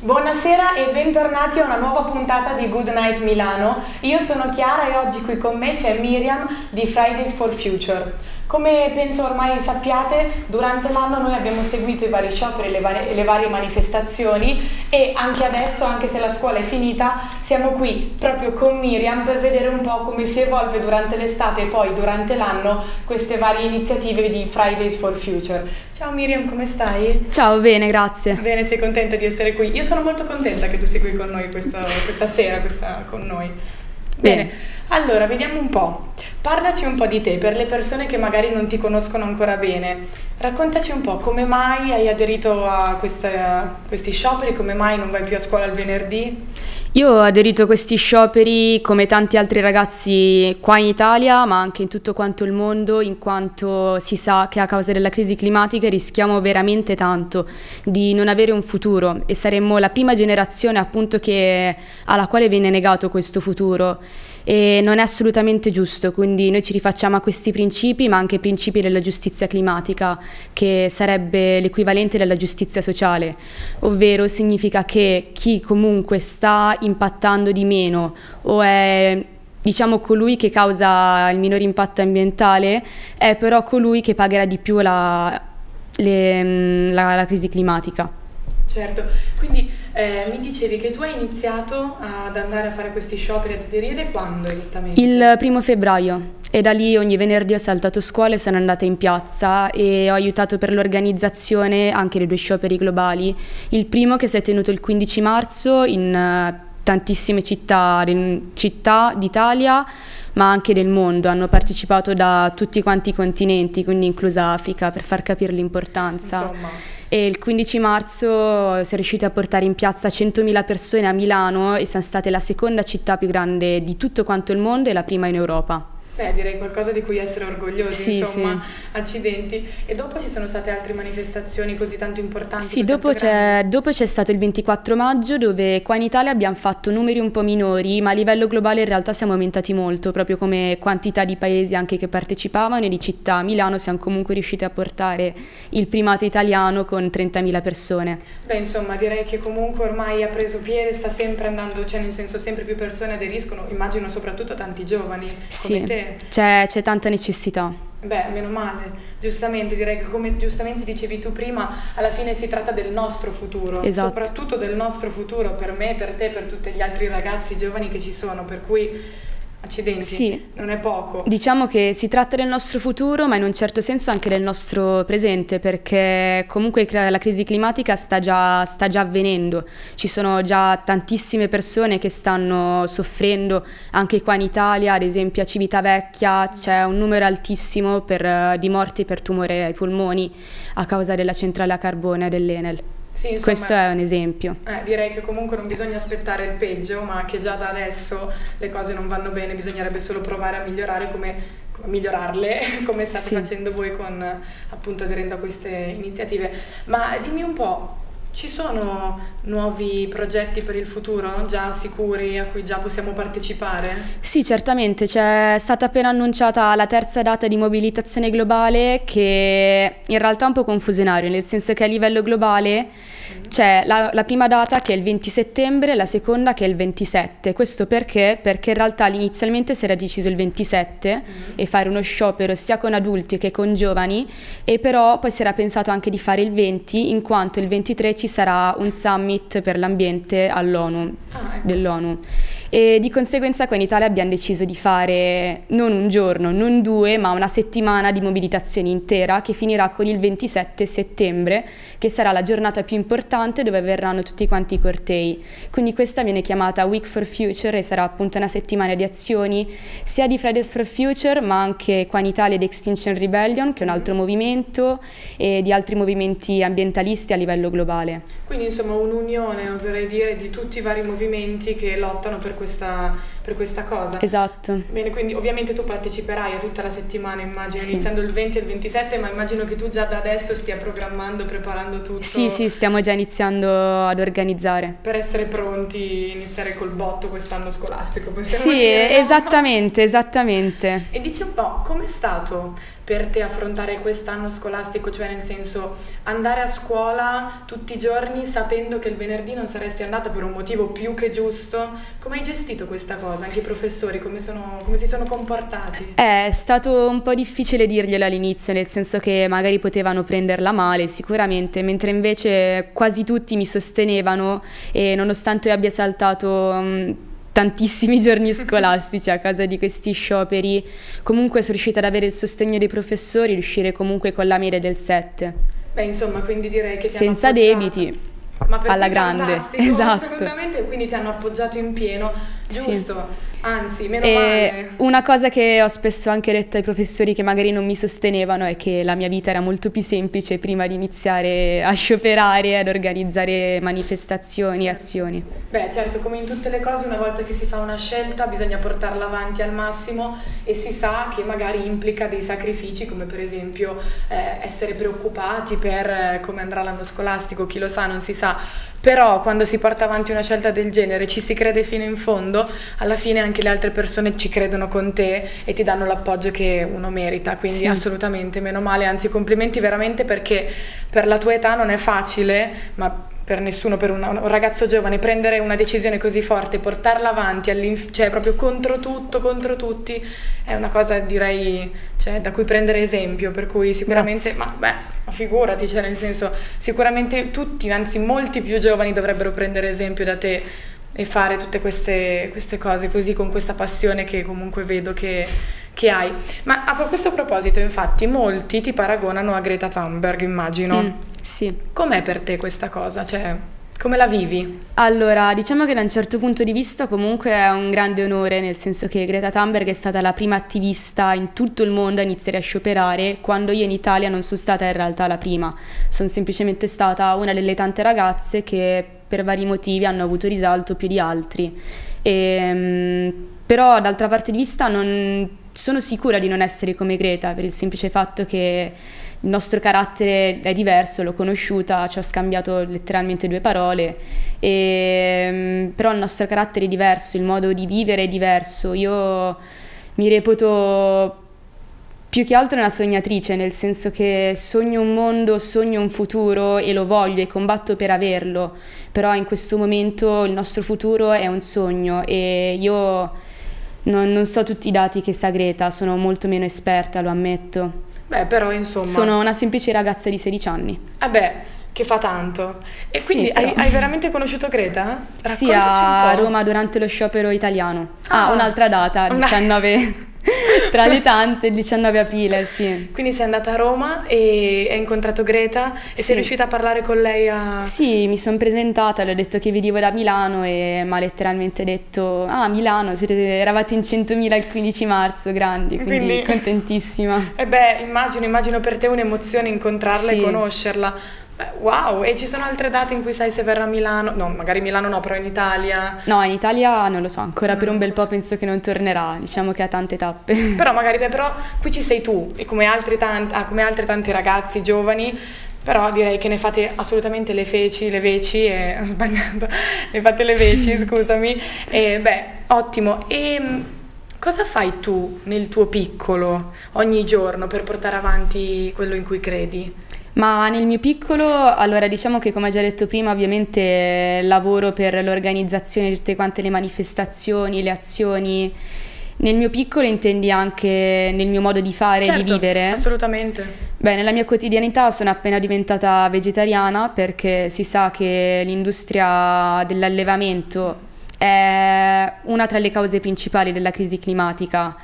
Buonasera e bentornati a una nuova puntata di Good Night Milano. Io sono Chiara e oggi qui con me c'è Miriam di Fridays for Future. Come penso ormai sappiate, durante l'anno noi abbiamo seguito i vari scioperi e le varie manifestazioni e anche adesso, anche se la scuola è finita, siamo qui proprio con Miriam per vedere un po' come si evolve durante l'estate e poi durante l'anno queste varie iniziative di Fridays for Future. Ciao Miriam, come stai? Ciao, bene, grazie. Bene, sei contenta di essere qui? Io sono molto contenta che tu sia qui con noi questa sera, con noi. Bene, allora vediamo un po'. Parlaci un po' di te, per le persone che magari non ti conoscono ancora bene. Raccontaci un po' come mai hai aderito a questi scioperi, come mai non vai più a scuola il venerdì? Io ho aderito a questi scioperi come tanti altri ragazzi qua in Italia, ma anche in tutto quanto il mondo, in quanto si sa che a causa della crisi climatica rischiamo veramente tanto di non avere un futuro e saremmo la prima generazione appunto alla quale viene negato questo futuro. E non è assolutamente giusto, quindi noi ci rifacciamo a questi principi, ma anche ai principi della giustizia climatica, che sarebbe l'equivalente della giustizia sociale, ovvero significa che chi comunque sta impattando di meno o è, diciamo, colui che causa il minore impatto ambientale, è però colui che pagherà di più la crisi climatica. Certo, quindi mi dicevi che tu hai iniziato ad andare a fare questi scioperi, ad aderire quando esattamente? Il 1° febbraio e da lì ogni venerdì ho saltato scuola e sono andata in piazza e ho aiutato per l'organizzazione anche dei 2 scioperi globali. Il primo che si è tenuto il 15 marzo in tantissime città d'Italia, ma anche del mondo. Hanno partecipato da tutti quanti i continenti, quindi inclusa Africa, per far capire l'importanza. Insomma. E il 15 marzo si è riusciti a portare in piazza 100.000 persone a Milano e siamo state la seconda città più grande di tutto quanto il mondo e la prima in Europa. Beh, direi qualcosa di cui essere orgogliosi, sì, insomma, sì. Accidenti. E dopo ci sono state altre manifestazioni così tanto importanti? Sì, dopo c'è stato il 24 maggio dove qua in Italia abbiamo fatto numeri un po' minori, ma a livello globale in realtà siamo aumentati molto, proprio come quantità di paesi anche che partecipavano e di città. A Milano siamo comunque riusciti a portare il primato italiano con 30.000 persone. Beh, insomma, direi che comunque ormai ha preso piede, sta sempre andando, cioè nel senso sempre più persone aderiscono, immagino soprattutto tanti giovani come te. C'è tanta necessità. Beh, meno male, giustamente, direi che come giustamente dicevi tu prima, alla fine si tratta del nostro futuro, esatto. Soprattutto del nostro futuro, per me, per te, per tutti gli altri ragazzi giovani che ci sono, per cui accidenti, sì. Non è poco. Diciamo che si tratta del nostro futuro, ma in un certo senso anche del nostro presente, perché comunque la crisi climatica sta già avvenendo. Ci sono già tantissime persone che stanno soffrendo, anche qua in Italia, ad esempio a Civitavecchia c'è un numero altissimo di morti per tumore ai polmoni a causa della centrale a carbone dell'Enel. Sì, insomma, questo è un esempio. Direi che comunque non bisogna aspettare il peggio, ma che già da adesso le cose non vanno bene, bisognerebbe solo provare a migliorare migliorarle come state facendo voi con appunto aderendo a queste iniziative. Ma dimmi un po', ci sono nuovi progetti per il futuro già sicuri a cui già possiamo partecipare? Sì, certamente, c'è stata appena annunciata la 3ª data di mobilitazione globale che in realtà è un po' confusionario, nel senso che a livello globale c'è la prima data che è il 20 settembre, la seconda che è il 27. Questo perché? Perché in realtà inizialmente si era deciso il 27 e fare uno sciopero sia con adulti che con giovani, e però poi si era pensato anche di fare il 20, in quanto il 23 ci sarà un summit per l'ambiente all'ONU, dell'ONU. E di conseguenza qua in Italia abbiamo deciso di fare non un giorno, non 2, ma una settimana di mobilitazione intera che finirà con il 27 settembre, che sarà la giornata più importante dove verranno tutti quanti i cortei. Quindi questa viene chiamata Week for Future e sarà appunto una settimana di azioni sia di Fridays for Future, ma anche qua in Italia di Extinction Rebellion, che è un altro movimento, e di altri movimenti ambientalisti a livello globale. Quindi insomma un'unione, oserei dire, di tutti i vari movimenti che lottano per questa cosa. Esatto. Bene, quindi ovviamente tu parteciperai a tutta la settimana, immagino, sì. Iniziando il 20 e il 27, ma immagino che tu già da adesso stia programmando, preparando tutto. Sì, stiamo già iniziando ad organizzare. Per essere pronti, iniziare col botto quest'anno scolastico, possiamo dire. Sì, esattamente. E dici un po', com'è stato per te affrontare quest'anno scolastico, cioè nel senso andare a scuola tutti i giorni sapendo che il venerdì non saresti andata per un motivo più che giusto. Come hai gestito questa cosa? Anche i professori come si sono comportati? È stato un po' difficile dirglielo all'inizio, nel senso che magari potevano prenderla male sicuramente, mentre invece quasi tutti mi sostenevano e nonostante io abbia saltato tantissimi giorni scolastici a causa di questi scioperi, comunque sono riuscita ad avere il sostegno dei professori, riuscire comunque con la media del 7. Beh, insomma, quindi direi che ti senza hanno debiti, ma per alla cui grande. fantastico, Esatto. Assolutamente, quindi ti hanno appoggiato in pieno, giusto? Sì. Anzi, meno male. Una cosa che ho spesso anche detto ai professori che magari non mi sostenevano è che la mia vita era molto più semplice prima di iniziare a scioperare, ad organizzare manifestazioni e azioni. Beh, certo, come in tutte le cose, una volta che si fa una scelta bisogna portarla avanti al massimo e si sa che magari implica dei sacrifici, come per esempio essere preoccupati per come andrà l'anno scolastico, chi lo sa, non si sa. Però quando si porta avanti una scelta del genere, ci si crede fino in fondo, alla fine anche le altre persone ci credono con te e ti danno l'appoggio che uno merita, quindi sì, assolutamente, meno male, anzi complimenti veramente, perché per la tua età non è facile, ma per nessuno, per un ragazzo giovane, prendere una decisione così forte, portarla avanti, cioè proprio contro tutto, contro tutti, è una cosa, direi, cioè, da cui prendere esempio, per cui sicuramente, ma figurati, cioè nel senso, sicuramente tutti, anzi molti più giovani dovrebbero prendere esempio da te e fare tutte queste cose così, con questa passione che comunque vedo che hai. Ma a questo proposito, infatti, molti ti paragonano a Greta Thunberg, immagino. Sì. Com'è per te questa cosa? Cioè, come la vivi? Allora, diciamo che da un certo punto di vista comunque è un grande onore, nel senso che Greta Thunberg è stata la prima attivista in tutto il mondo a iniziare a scioperare, quando io in Italia non sono stata in realtà la prima. Sono semplicemente stata una delle tante ragazze che per vari motivi hanno avuto risalto più di altri. Però d'altra parte di vista non sono sicura di non essere come Greta, per il semplice fatto che il nostro carattere è diverso, l'ho conosciuta, ci ho scambiato letteralmente 2 parole, però il nostro carattere è diverso, il modo di vivere è diverso. Io mi reputo più che altro una sognatrice, nel senso che sogno un mondo, sogno un futuro e lo voglio e combatto per averlo, però in questo momento il nostro futuro è un sogno e io non so tutti i dati che sa Greta, sono molto meno esperta, lo ammetto. Beh, però insomma... Sono una semplice ragazza di 16 anni. Che fa tanto. E sì, quindi però... hai veramente conosciuto Greta? Sì, a Roma durante lo sciopero italiano. Un'altra data, 19... Tra le tante, il 19 aprile, sì. Quindi sei andata a Roma e hai incontrato Greta e sei riuscita a parlare con lei Sì, mi sono presentata, le ho detto che venivo da Milano e mi ha letteralmente detto Milano, eravate in 100.000 il 15 marzo, grandi, quindi contentissima. E immagino per te un'emozione incontrarla e conoscerla. Wow, e ci sono altre date in cui sai se verrà a Milano? No, magari Milano no, però in Italia? No, in Italia non lo so, ancora per un bel po' penso che non tornerà, diciamo che ha tante tappe. Però magari, però qui ci sei tu, e come altri tanti ragazzi giovani, però direi che ne fate assolutamente le veci, e ho sbagliato, ne fate le veci, scusami, e ottimo. E cosa fai tu nel tuo piccolo ogni giorno per portare avanti quello in cui credi? Ma nel mio piccolo, allora diciamo che come ho già detto prima, ovviamente lavoro per l'organizzazione di tutte quante le manifestazioni, le azioni. Nel mio piccolo intendi anche nel mio modo di fare e di vivere? Assolutamente. Beh, nella mia quotidianità sono appena diventata vegetariana perché si sa che l'industria dell'allevamento è una tra le cause principali della crisi climatica.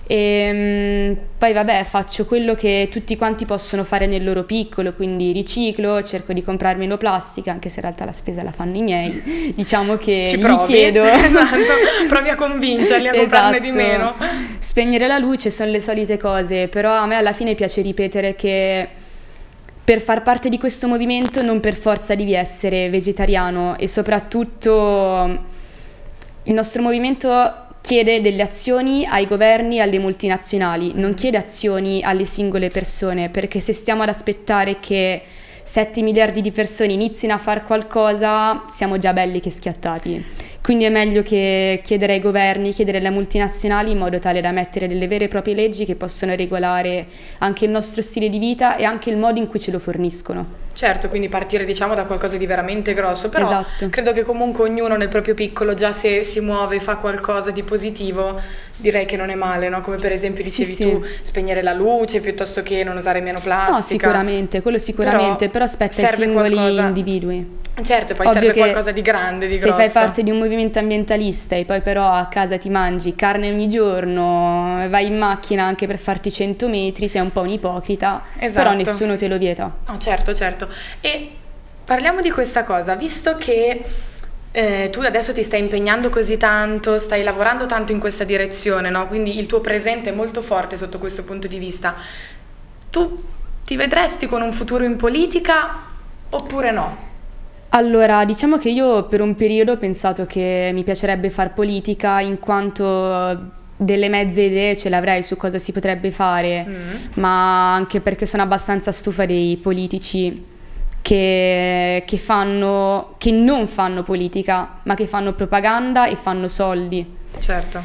E poi faccio quello che tutti quanti possono fare nel loro piccolo, quindi riciclo, cerco di comprare meno plastica, anche se in realtà la spesa la fanno i miei, diciamo che gli chiedo. Esatto, provi a convincerli a comprarne di meno. Spegnere la luce sono le solite cose, però a me alla fine piace ripetere che per far parte di questo movimento non per forza devi essere vegetariano e soprattutto il nostro movimento chiede delle azioni ai governi e alle multinazionali, non chiede azioni alle singole persone, perché se stiamo ad aspettare che 7 miliardi di persone inizino a fare qualcosa, siamo già belli che schiattati. Quindi è meglio che chiedere ai governi, chiedere alle multinazionali in modo tale da mettere delle vere e proprie leggi che possono regolare anche il nostro stile di vita e anche il modo in cui ce lo forniscono. Certo, quindi partire diciamo da qualcosa di veramente grosso, però Esatto. credo che comunque ognuno nel proprio piccolo, già se si muove e fa qualcosa di positivo, direi che non è male, no? Come per esempio dicevi Sì, tu, spegnere la luce piuttosto che non usare meno plastica. No, sicuramente, quello sicuramente, però aspetta ai serve singoli qualcosa. individui. Certo, poi Ovvio serve che qualcosa di grande, di se grosso. fai parte di un movimento ambientalista e poi però a casa ti mangi carne ogni giorno, vai in macchina anche per farti 100 metri, sei un po' un ipocrita, Esatto. però nessuno te lo vieta. No, certo, certo. E parliamo di questa cosa, visto che tu adesso ti stai impegnando così tanto, stai lavorando tanto in questa direzione, no? Quindi il tuo presente è molto forte sotto questo punto di vista. Tu ti vedresti con un futuro in politica oppure no? Allora, diciamo che io per un periodo ho pensato che mi piacerebbe far politica in quanto delle mezze idee ce le avrei su cosa si potrebbe fare, ma anche perché sono abbastanza stufa dei politici che non fanno politica, ma che fanno propaganda e fanno soldi. Certo.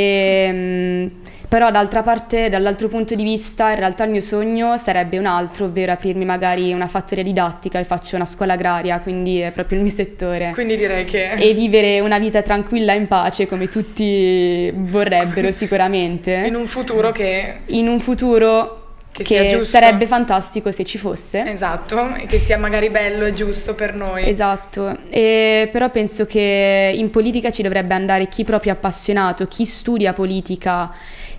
Però d'altra parte, dall'altro punto di vista, in realtà il mio sogno sarebbe un altro, ovvero aprirmi magari una fattoria didattica e faccio una scuola agraria, quindi è proprio il mio settore. Quindi direi che... E vivere una vita tranquilla e in pace come tutti vorrebbero sicuramente. In un futuro che... In un futuro sia che giusto. sarebbe fantastico se ci fosse. Esatto, e che sia magari bello e giusto per noi. Esatto, però penso che in politica ci dovrebbe andare chi proprio è appassionato, chi studia politica,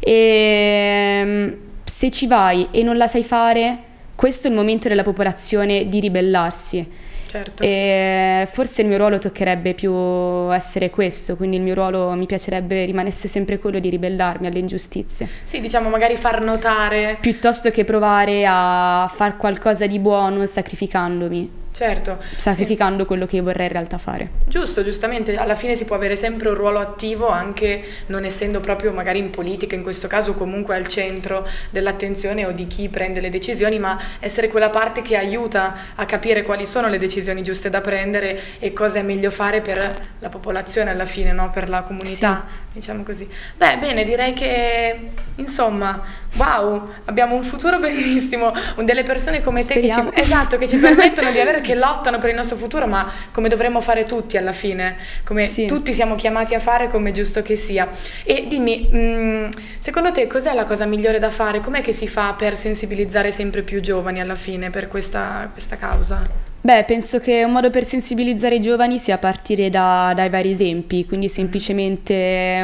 e se ci vai e non la sai fare, questo è il momento della popolazione di ribellarsi. Certo. E forse il mio ruolo toccherebbe più essere questo, quindi il mio ruolo mi piacerebbe rimanesse sempre quello di ribellarmi alle ingiustizie. Sì, diciamo magari far notare... Piuttosto che provare a far qualcosa di buono sacrificandomi. Certo. Sacrificando quello che io vorrei in realtà fare. Giusto, giustamente, alla fine si può avere sempre un ruolo attivo anche non essendo proprio magari in politica, in questo caso comunque al centro dell'attenzione o di chi prende le decisioni, ma essere quella parte che aiuta a capire quali sono le decisioni giuste da prendere e cosa è meglio fare per la popolazione alla fine, no? Per la comunità, diciamo così. Beh, bene, direi che insomma, wow, abbiamo un futuro bellissimo, delle persone come te che esatto, che ci permettono di avere, che lottano per il nostro futuro, ma come dovremmo fare tutti alla fine, come tutti siamo chiamati a fare, come è giusto che sia. E dimmi, secondo te cos'è la cosa migliore da fare? Com'è che si fa per sensibilizzare sempre più giovani alla fine per questa causa? Beh, penso che un modo per sensibilizzare i giovani sia partire dai vari esempi, quindi semplicemente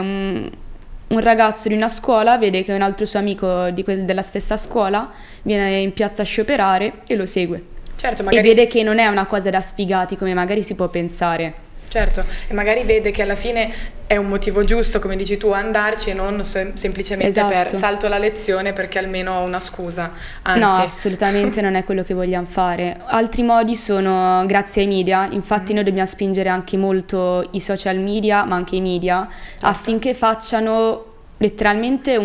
un ragazzo di una scuola vede che un altro suo amico della stessa scuola viene in piazza a scioperare e lo segue. Certo, magari... E vede che non è una cosa da sfigati come magari si può pensare. Certo, e magari vede che alla fine è un motivo giusto, come dici tu, andarci e non semplicemente per salto la lezione perché almeno ho una scusa. Anzi. No, assolutamente non è quello che vogliamo fare. Altri modi sono grazie ai media, infatti noi dobbiamo spingere anche molto i social media, ma anche i media, affinché facciano letteralmente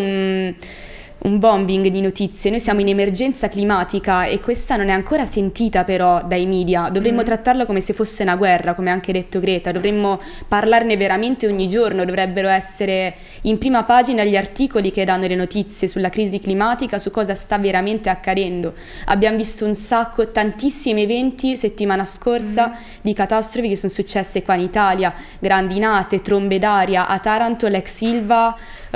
un bombing di notizie. Noi siamo in emergenza climatica e questa non è ancora sentita però dai media. Dovremmo trattarla come se fosse una guerra, come ha anche detto Greta. Dovremmo parlarne veramente ogni giorno. Dovrebbero essere in prima pagina gli articoli che danno le notizie sulla crisi climatica, su cosa sta veramente accadendo. Abbiamo visto tantissimi eventi settimana scorsa di catastrofi che sono successe qua in Italia, grandinate, trombe d'aria. A Taranto l'ex Ilva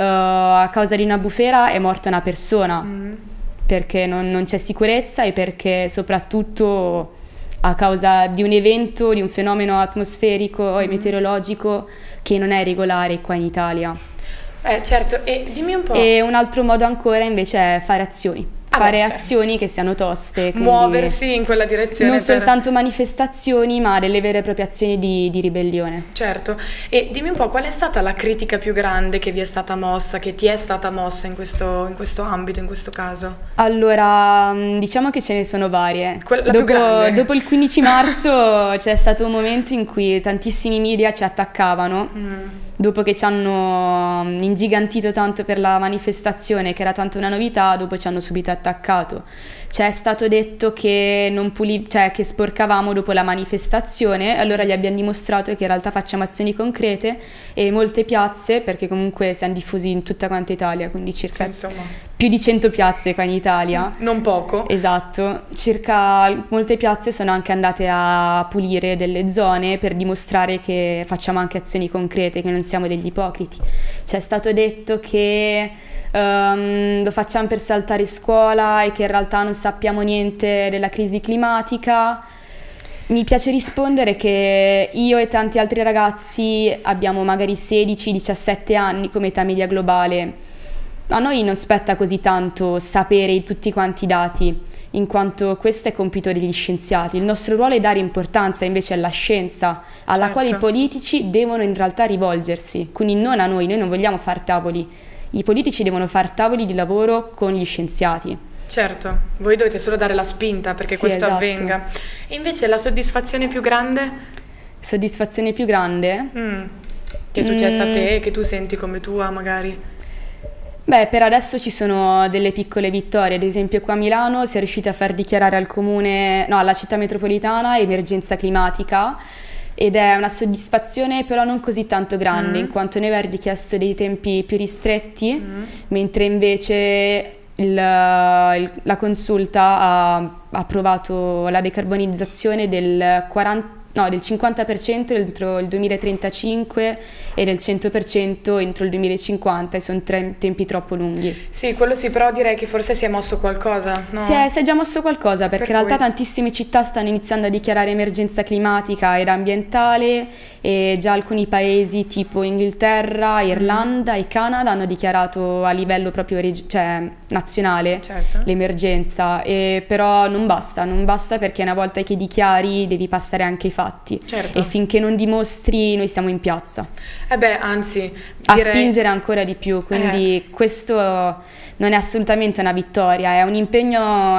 a causa di una bufera è morta una persona perché non c'è sicurezza e perché soprattutto a causa di un evento, di un fenomeno atmosferico e meteorologico che non è regolare qua in Italia. Certo, e dimmi un po'. E un altro modo ancora invece è fare azioni. Fare azioni che siano toste, muoversi in quella direzione, non soltanto manifestazioni ma delle vere e proprie azioni di ribellione. Certo, e dimmi un po' qual è stata la critica più grande che vi è stata mossa, che ti è stata mossa in questo ambito, in questo caso? Allora, diciamo che ce ne sono varie. Dopo il 15 marzo c'è stato un momento in cui tantissimi media ci attaccavano. Dopo che ci hanno ingigantito tanto per la manifestazione, che era tanto una novità, dopo ci hanno subito attaccato. ci è stato detto che cioè che sporcavamo dopo la manifestazione, allora gli abbiamo dimostrato che in realtà facciamo azioni concrete e molte piazze, perché comunque siamo diffusi in tutta quanta Italia, quindi circa più di 100 piazze qua in Italia. Non poco. Esatto, molte piazze sono anche andate a pulire delle zone per dimostrare che facciamo anche azioni concrete, che non siamo degli ipocriti. Ci è stato detto che lo facciamo per saltare scuola e che in realtà non sappiamo niente della crisi climatica. Mi piace rispondere che io e tanti altri ragazzi abbiamo magari 16-17 anni come età media globale. A noi non spetta così tanto sapere tutti quanti i dati, in quanto questo è compito degli scienziati. Il nostro ruolo è dare importanza invece alla scienza, alla quale i politici devono in realtà rivolgersi, quindi non a noi non vogliamo far tavoli. I politici devono fare tavoli di lavoro con gli scienziati. Certo, voi dovete solo dare la spinta perché questo avvenga. E invece la soddisfazione più grande? Soddisfazione più grande? Che è successa a te, che tu senti come tua magari? Beh, per adesso ci sono delle piccole vittorie, ad esempio qua a Milano si è riusciti a far dichiarare alla città metropolitana emergenza climatica, ed è una soddisfazione però non così tanto grande, in quanto noi avevamo richiesto dei tempi più ristretti, mentre invece la consulta ha approvato la decarbonizzazione del 50% entro il 2035 e del 100% entro il 2050, e sono tempi troppo lunghi. Sì, quello sì, però direi che forse si è mosso qualcosa, no? Si è già mosso qualcosa, perché in realtà tantissime città stanno iniziando a dichiarare emergenza climatica ed ambientale, e già alcuni paesi tipo Inghilterra, Irlanda e Canada hanno dichiarato a livello proprio nazionale l'emergenza, però non basta perché una volta che dichiari devi passare anche i fatti. E finché non dimostri noi siamo in piazza. Anzi, a spingere ancora di più, quindi questo non è assolutamente una vittoria, è un impegno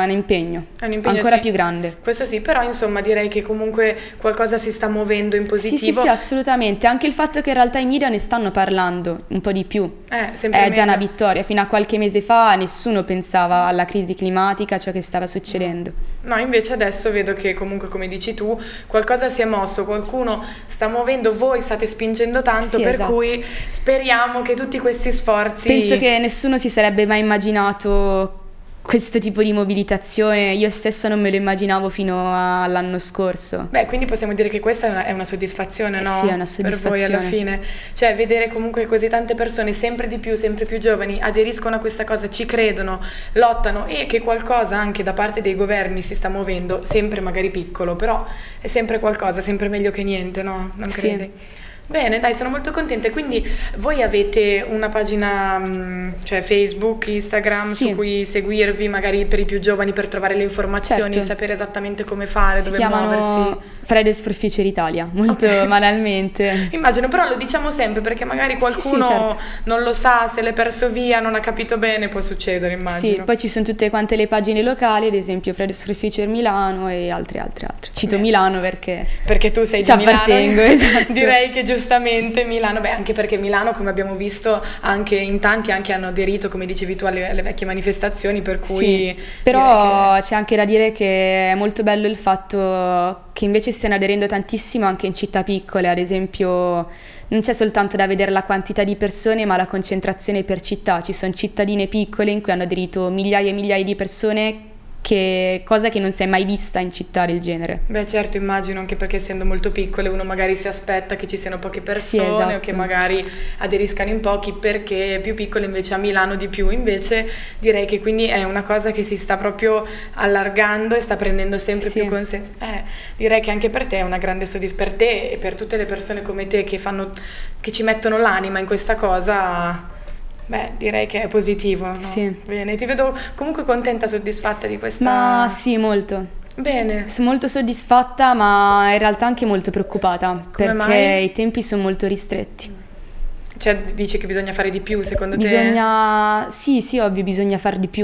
ancora più grande. Questo sì, però insomma direi che comunque qualcosa si sta muovendo in positivo. Sì, assolutamente, anche il fatto che in realtà i media ne stanno parlando un po' di più è già una vittoria. Fino a qualche mese fa nessuno pensava alla crisi climatica, ciò che stava succedendo. No, invece adesso vedo che comunque, come dici tu, qualcosa si è mosso, qualcuno sta muovendo, voi state spingendo tanto, per cui speriamo che tutti questi sforzi... Penso che nessuno si sarebbe mai immaginato questo tipo di mobilitazione, io stessa non me lo immaginavo fino all'anno scorso. Beh, quindi possiamo dire che questa è una soddisfazione, no? Sì, è una soddisfazione. Per voi alla fine. Cioè, vedere comunque così tante persone, sempre di più, sempre più giovani, aderiscono a questa cosa, ci credono, lottano, e che qualcosa anche da parte dei governi si sta muovendo, sempre magari piccolo, però è sempre qualcosa, sempre meglio che niente, no? Non credi? Bene, dai, sono molto contenta. Quindi voi avete una pagina, cioè Facebook, Instagram, su cui seguirvi, magari per i più giovani, per trovare le informazioni, sapere esattamente come fare, dove muoversi? Fridays for Future Italia, molto banalmente. Immagino, però lo diciamo sempre perché magari qualcuno non lo sa, se l'è perso via, non ha capito bene, può succedere, immagino. Sì, poi ci sono tutte quante le pagine locali, ad esempio Fridays for Future Milano e altre. Cito Milano perché tu sei di Milano. Ci appartengo, esatto. Direi che giustamente Milano, anche perché Milano, come abbiamo visto, anche in tanti anche hanno aderito, come dicevi tu, alle vecchie manifestazioni, per cui... però c'è anche da dire che è molto bello il fatto che invece stiano aderendo tantissimo anche in città piccole, ad esempio non c'è soltanto da vedere la quantità di persone, ma la concentrazione per città. Ci sono cittadine piccole in cui hanno aderito migliaia e migliaia di persone, cosa che non si è mai vista in città del genere. Beh, certo, immagino, anche perché essendo molto piccole uno magari si aspetta che ci siano poche persone, o che magari aderiscano in pochi, perché è più piccole, invece a Milano di più. Invece direi che quindi è una cosa che si sta proprio allargando e sta prendendo sempre più consenso. Direi che anche per te è una grande soddisfazione, per te e per tutte le persone come te che ci mettono l'anima in questa cosa. Beh, direi che è positivo, no? Sì. Bene, ti vedo comunque contenta, soddisfatta di questa... Ma sì, molto. Bene. Sono molto soddisfatta, ma in realtà anche molto preoccupata, perché mai? I tempi sono molto ristretti. Cioè, dici che bisogna fare di più, secondo te? Sì, ovvio, bisogna fare di più.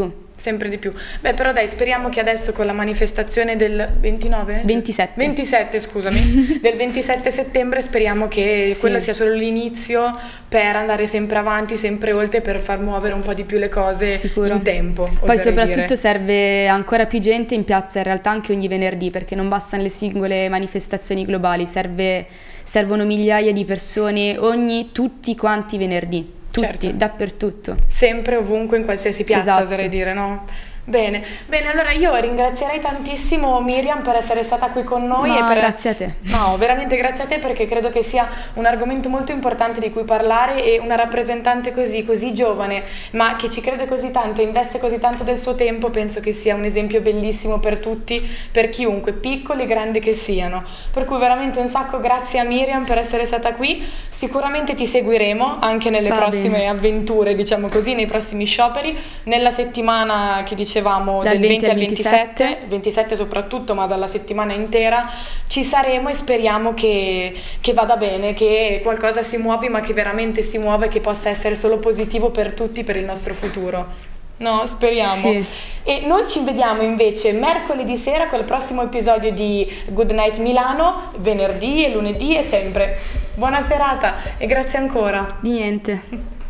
Sempre di più. Beh, però dai, speriamo che adesso con la manifestazione del 29? 27. 27, scusami, del 27 settembre speriamo che Sì. quello sia solo l'inizio per andare sempre avanti, sempre oltre, per far muovere un po' di più le cose Sicuro. in tempo. Poi oserei soprattutto dire. serve ancora più gente in piazza in realtà anche ogni venerdì, perché non bastano le singole manifestazioni globali, servono migliaia di persone tutti quanti i venerdì, tutti, Certo. dappertutto. Sempre, ovunque, in qualsiasi piazza, Esatto. oserei dire, no? Bene, allora io ringrazierei tantissimo Miriam per essere stata qui con noi. Ma e per... grazie a te. No, veramente grazie a te, perché credo che sia un argomento molto importante di cui parlare, e una rappresentante così giovane, ma che ci crede così tanto e investe così tanto del suo tempo, penso che sia un esempio bellissimo per tutti, per chiunque, piccoli e grandi che siano. Per cui veramente un sacco grazie a Miriam per essere stata qui. Sicuramente ti seguiremo anche nelle Va prossime bene. avventure, diciamo così, nei prossimi scioperi, nella settimana che dicevamo Dal del 20 al 27. 27 soprattutto, ma dalla settimana intera ci saremo, e speriamo che vada bene, che qualcosa si muovi, ma che veramente si muova e che possa essere solo positivo per tutti, per il nostro futuro. No, speriamo. Sì. E noi ci vediamo invece mercoledì sera con il prossimo episodio di Good Night Milano, venerdì e lunedì e sempre. Buona serata e grazie ancora. Di niente.